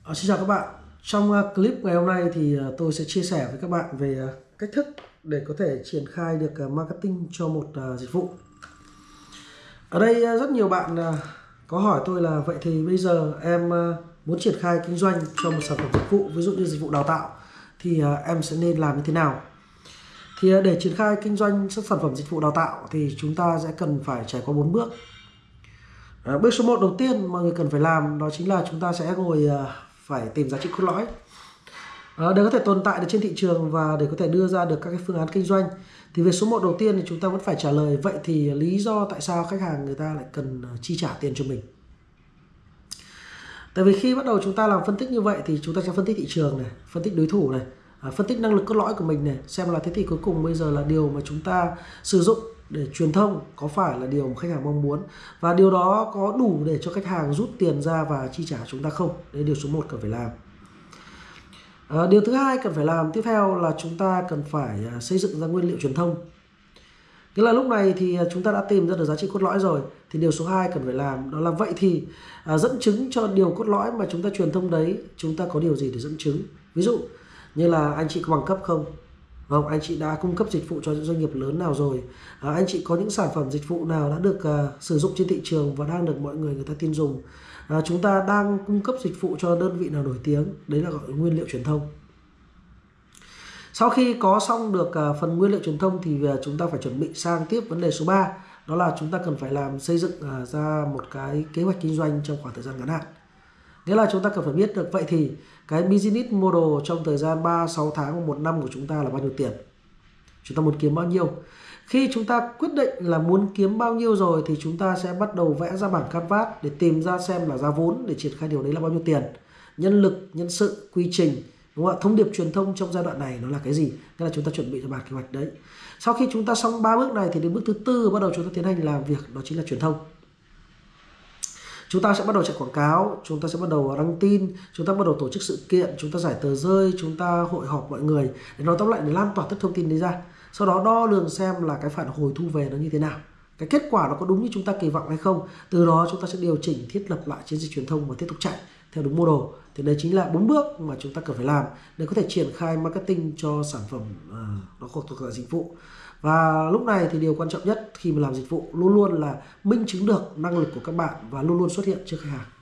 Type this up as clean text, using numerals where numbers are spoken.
Xin chào các bạn. Trong clip ngày hôm nay thì tôi sẽ chia sẻ với các bạn về cách thức để có thể triển khai được marketing cho một dịch vụ. Ở đây rất nhiều bạn có hỏi tôi là vậy thì bây giờ em muốn triển khai kinh doanh cho một sản phẩm dịch vụ, ví dụ như dịch vụ đào tạo, thì em sẽ nên làm như thế nào? Thì để triển khai kinh doanh các sản phẩm dịch vụ đào tạo thì chúng ta sẽ cần phải trải qua 4 bước. Bước số 1 đầu tiên mọi người cần phải làm đó chính là chúng ta sẽ ngồi phải tìm giá trị cốt lõi để có thể tồn tại được trên thị trường và để có thể đưa ra được các cái phương án kinh doanh. Thì việc số 1 đầu tiên thì chúng ta vẫn phải trả lời vậy thì lý do tại sao khách hàng người ta lại cần chi trả tiền cho mình. Tại vì khi bắt đầu chúng ta làm phân tích như vậy thì chúng ta sẽ phân tích thị trường này, phân tích đối thủ này, phân tích năng lực cốt lõi của mình này, xem là thế thì cuối cùng bây giờ là điều mà chúng ta sử dụng để truyền thông có phải là điều mà khách hàng mong muốn, và điều đó có đủ để cho khách hàng rút tiền ra và chi trả chúng ta không. Đấy là điều số 1 cần phải làm. Điều thứ hai cần phải làm tiếp theo là chúng ta cần phải xây dựng ra nguyên liệu truyền thông. Nghĩa là lúc này thì chúng ta đã tìm ra được giá trị cốt lõi rồi, thì điều số 2 cần phải làm đó là vậy thì dẫn chứng cho điều cốt lõi mà chúng ta truyền thông đấy, chúng ta có điều gì để dẫn chứng. Ví dụ như là anh chị có bằng cấp không? Vâng, anh chị đã cung cấp dịch vụ cho những doanh nghiệp lớn nào rồi? Anh chị có những sản phẩm dịch vụ nào đã được sử dụng trên thị trường và đang được mọi người ta tin dùng? Chúng ta đang cung cấp dịch vụ cho đơn vị nào nổi tiếng? Đấy là gọi là nguyên liệu truyền thông. Sau khi có xong được phần nguyên liệu truyền thông thì chúng ta phải chuẩn bị sang tiếp vấn đề số 3. Đó là chúng ta cần phải xây dựng ra một cái kế hoạch kinh doanh trong khoảng thời gian ngắn hạn. Nghĩa là chúng ta cần phải biết được vậy thì cái business model trong thời gian 3, 6 tháng hoặc 1 năm của chúng ta là bao nhiêu tiền. Chúng ta muốn kiếm bao nhiêu. Khi chúng ta quyết định là muốn kiếm bao nhiêu rồi thì chúng ta sẽ bắt đầu vẽ ra bảng canvas để tìm ra xem là giá vốn để triển khai điều đấy là bao nhiêu tiền. Nhân lực, nhân sự, quy trình, đúng không ạ? Thông điệp truyền thông trong giai đoạn này nó là cái gì? Tức là chúng ta chuẩn bị cho bản kế hoạch đấy. Sau khi chúng ta xong 3 bước này thì đến bước thứ tư bắt đầu chúng ta tiến hành làm việc, đó chính là truyền thông. Chúng ta sẽ bắt đầu chạy quảng cáo, chúng ta sẽ bắt đầu đăng tin, chúng ta bắt đầu tổ chức sự kiện, chúng ta giải tờ rơi, chúng ta hội họp mọi người để nói tóm lại để lan tỏa tất thông tin đấy ra. Sau đó đo lường xem là cái phản hồi thu về nó như thế nào, cái kết quả nó có đúng như chúng ta kỳ vọng hay không. Từ đó chúng ta sẽ điều chỉnh, thiết lập lại chiến dịch truyền thông và tiếp tục chạy theo đúng model. Thì đấy chính là 4 bước mà chúng ta cần phải làm để có thể triển khai marketing cho sản phẩm nó thuộc là dịch vụ. Và lúc này thì điều quan trọng nhất khi mà làm dịch vụ luôn luôn là minh chứng được năng lực của các bạn và luôn luôn xuất hiện trước khách hàng.